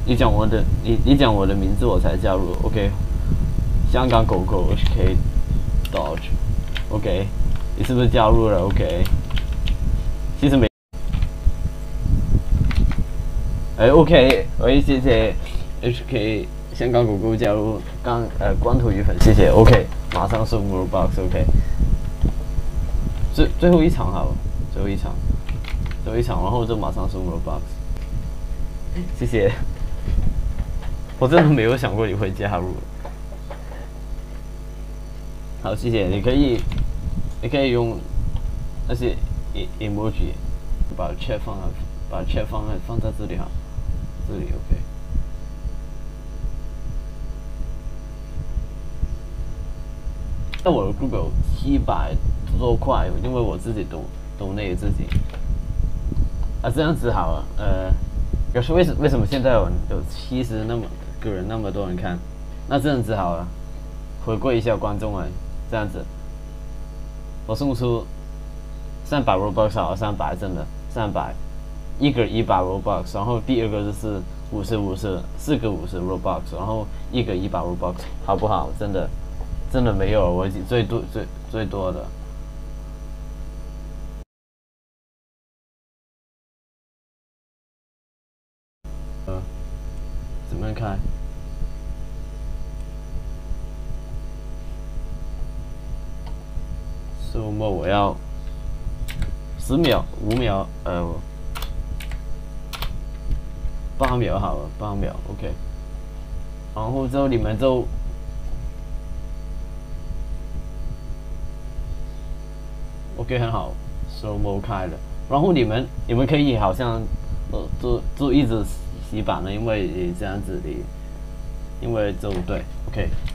你讲你讲我的名字我才加入 ，OK。香港狗狗 HK Dodge，OK，、你是不是加入了 ？OK， 其实没，OK， 喂，谢谢 HK 香港狗狗加入光头鱼粉，谢谢 OK， 马上送 Robux OK， 最后一场好了，最后一场，然后就马上送 Robux， 谢谢，我真的没有想过你会加入。好，谢谢。你可以用那些 emoji 把 chat 放在这里哈，这里 OK。但我的 group 有700多块，因为我自己懂那个自己。这样子好了。可是为什么现在有70个人那么多人看？那这样子好了，回馈一下观众们。这样子，我送出300 Robux 好，300真的300，一个100 Robux， 然后第二个就是4个50 Robux， 然后一个100 Robux， 好不好？真的没有，我已经最多的。怎么开？周末我要10秒、5秒、8秒好了，8秒 OK。然后之后你们就OK 很好，周末开了。然后你们可以好像就一直洗版了，因为这样子因为就对 OK。